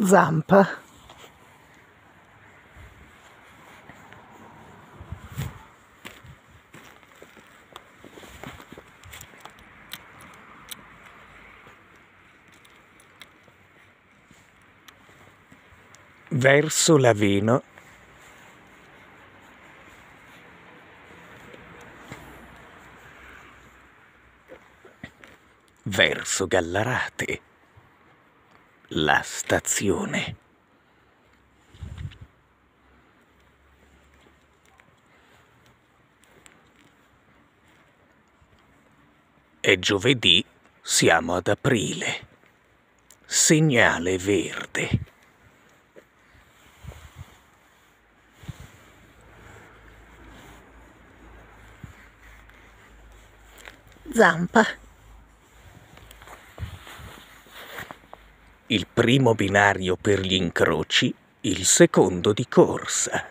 Zampa. Verso l'Aveno. Verso Gallarate. La stazione. È giovedì, siamo ad aprile. Segnale verde. Zampa. Il primo binario per gli incroci, il secondo di corsa.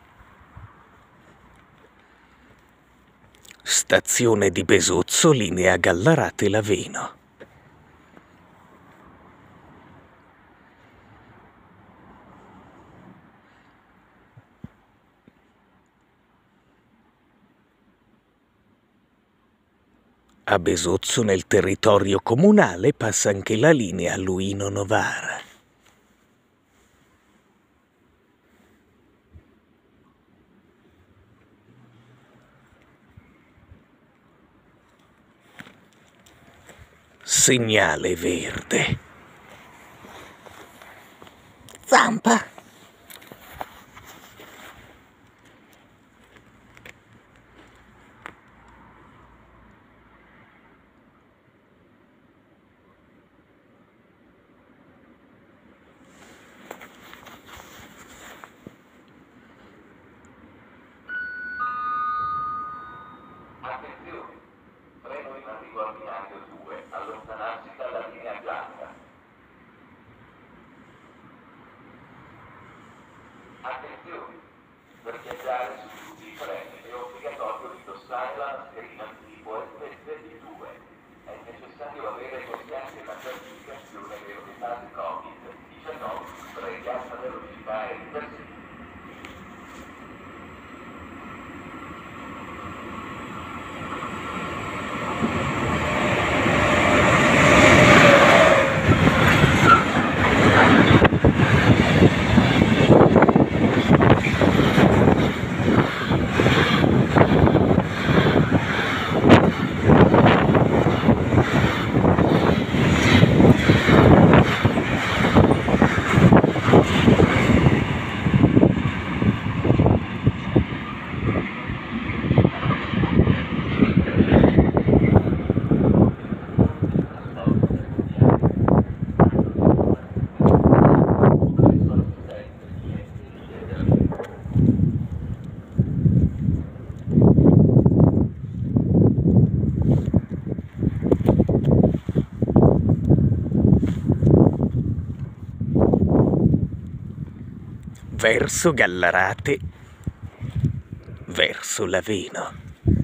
Stazione di Besozzo, linea Gallarate-Laveno. A Besozzo, nel territorio comunale, passa anche la linea Luino-Novara. Segnale verde. Zampa. Attenzione, freno in arrivo al binario 2, allontanarsi dalla linea gialla. Attenzione, per viaggiare su tutti i treni è obbligatorio indossare la mascherina tipo FFP2. È necessario avere costante la certificazione delle fasi Covid-19 previa alta velocità e inversione. Verso Gallarate, verso l'Aveno.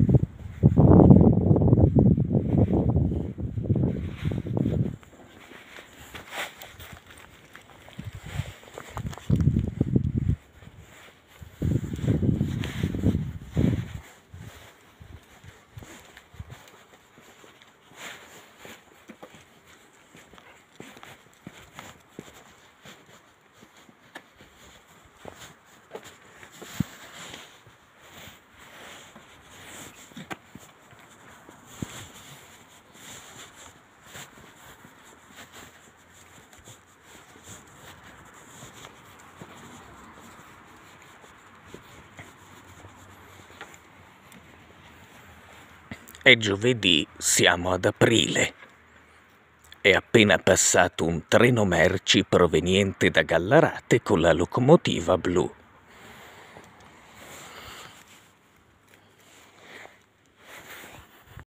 È giovedì, siamo ad aprile. È appena passato un treno merci proveniente da Gallarate con la locomotiva blu.